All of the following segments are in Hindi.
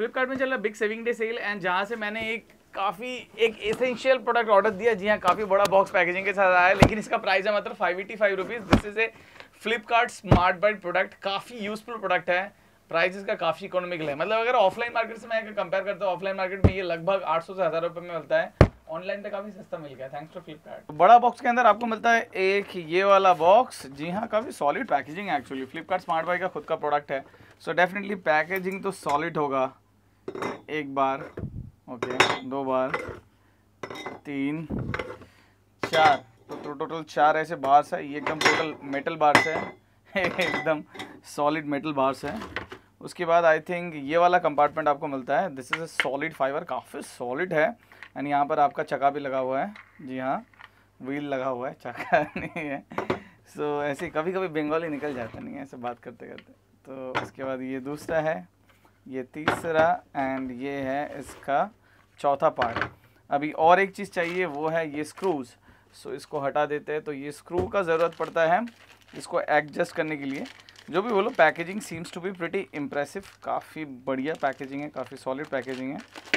फ्लिपकार्ट में चल रहा big saving day sale and जहाँ से मैंने एक एसेंशियल प्रोडक्ट ऑर्डर दिया। जी हाँ, काफ़ी बड़ा बॉक्स पैकेजिंग के साथ आया है, लेकिन इसका प्राइस है मात्र 585 rupees. This is a Flipkart smart buy product, काफ़ी यूजफुल प्रोडक्ट है। प्राइस इसका काफ़ी इकोनॉमिकल है, मतलब अगर ऑफलाइन मार्केट से मैं कंपेयर करता हूँ, ऑफलाइन मार्केट में ये लगभग 800 से 1000 रुपये में मिलता है, ऑनलाइन पे काफ़ी सस्ता मिल गया थैंक्स टू फ्लिपकार्ट। बड़ा बॉक्स के अंदर आपको मिलता है एक ये वाला बॉक्स। जी हाँ, काफ़ी सॉलिड पैकेजिंग है एक्चुअली, फ्लिपकार्ट स्मार्ट बाई का खुद का प्रोडक्ट है, सो डेफिनेटली पैकेजिंग तो सॉलिड होगा। एक बार, ओके, दो बार, 3, 4, तो टोटल 4 ऐसे बार्स है। ये एकदम टोटल मेटल बार्स है एकदम सॉलिड मेटल बार्स है। उसके बाद आई थिंक ये वाला कंपार्टमेंट आपको मिलता है। This is a solid fibre, काफ़ी सॉलिड है एंड यहाँ पर आपका चक्का भी लगा हुआ है। जी हाँ, व्हील लगा हुआ है, चक्का नहीं है। सो ऐसे कभी कभी बंगाली निकल जाता नहीं है ऐसे बात करते करते। तो उसके बाद ये दूसरा है, ये तीसरा एंड ये है इसका चौथा पार्ट। अभी और एक चीज़ चाहिए, वो है ये स्क्रूज। सो इसको हटा देते हैं। तो ये स्क्रू का ज़रूरत पड़ता है इसको एडजस्ट करने के लिए। जो भी बोलो, packaging seems to be pretty impressive, काफ़ी बढ़िया पैकेजिंग है, काफ़ी सॉलिड पैकेजिंग है।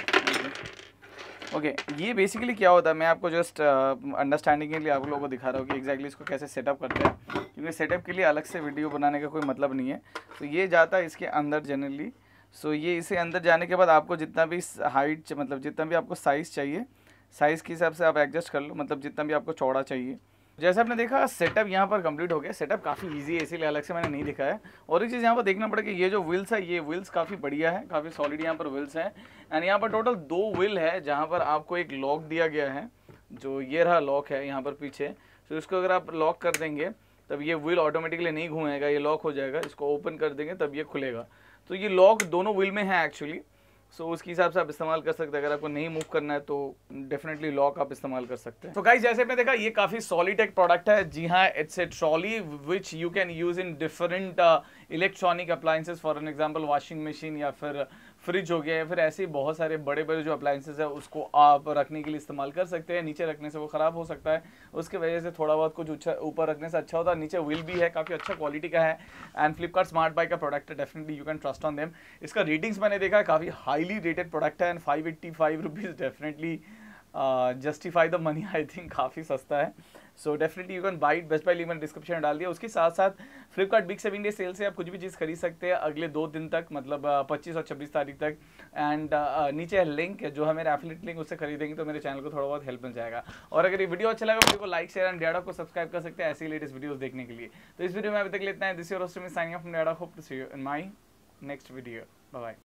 ओके, ये बेसिकली क्या होता है, मैं आपको जस्ट अंडरस्टैंडिंग के लिए आप लोगों को दिखा रहा हूँ कि एग्जैक्टली इसको कैसे सेटअप करते हैं, क्योंकि सेटअप के लिए अलग से वीडियो बनाने का कोई मतलब नहीं है। तो ये जाता है इसके अंदर जनरली। सो ये इसे अंदर जाने के बाद आपको जितना भी हाइट, मतलब जितना भी आपको साइज़ चाहिए, साइज़ के हिसाब से आप एडजस्ट कर लो, मतलब जितना भी आपको चौड़ा चाहिए। जैसे आपने देखा सेटअप यहाँ पर कंप्लीट हो गया। सेटअप काफ़ी इजी है, इसीलिए अलग से मैंने नहीं दिखाया। और एक चीज़ यहाँ पर देखना पड़ेगा कि ये जो व्हील्स है, ये व्हील्स काफ़ी बढ़िया है, काफ़ी सॉलिड यहाँ पर व्हील्स हैं। एंड यहाँ पर टोटल 2 व्हील है, जहाँ पर आपको एक लॉक दिया गया है, जो ये रहा लॉक है यहाँ पर पीछे। तो इसको अगर आप लॉक कर देंगे तब ये व्हील ऑटोमेटिकली नहीं घूमेगा, ये लॉक हो जाएगा। इसको ओपन कर देंगे तब ये खुलेगा। तो ये लॉक दोनों व्हील में है एक्चुअली। सो उसके हिसाब से आप इस्तेमाल कर सकते हैं। अगर आपको नहीं मूव करना है तो डेफिनेटली लॉक आप इस्तेमाल कर सकते हैं। तो गाइस, जैसे आपने देखा, ये काफ़ी सॉलिड एक प्रोडक्ट है। जी हाँ, it's a trolley which you can use in different electronic appliances, for an example washing machine या फिर फ्रिज हो गया, या फिर ऐसे बहुत सारे बड़े बड़े जो अप्लायंसेस है उसको आप रखने के लिए इस्तेमाल कर सकते हैं। नीचे रखने से वो ख़राब हो सकता है, उसके वजह से थोड़ा बहुत कुछ ऊपर रखने से अच्छा होता है। नीचे व्हील भी है, काफ़ी अच्छा क्वालिटी का है एंड फ्लिपकार्ट स्मार्ट बाई का प्रोडक्ट है, definitely you can trust on them. इसका रेटिंग्स मैंने देखा है, काफ़ी हाईली रेटेड प्रोडक्ट है and 585 rupees definitely justify the money. I think काफ़ी सस्ता है। So definitely you can buy it. Best buy link मैंने डिस्क्रिप्शन में डाल दिया। उसके साथ साथ Flipkart big saving day sale से आप कुछ भी चीज़ खरीद सकते हैं अगले 2 दिन तक, मतलब 25 और 26 तारीख तक। एंड नीचे लिंक जो है मेरा एफिलिएट लिंक, उससे खरीदेंगे तो मेरे चैनल को थोड़ा बहुत हेल्प मिल जाएगा। और अगर ये वीडियो अच्छा लगा, वीडियो को लाइक, शेयर एंड डेडा को सब्सक्राइब कर सकते हैं ऐसे ही लेटेस्ट वीडियोस देखने के लिए। तो इस वीडियो में अभी तक लेते हैं। This your host signing off from डेडा, hope to see you in my next video. Bye bye.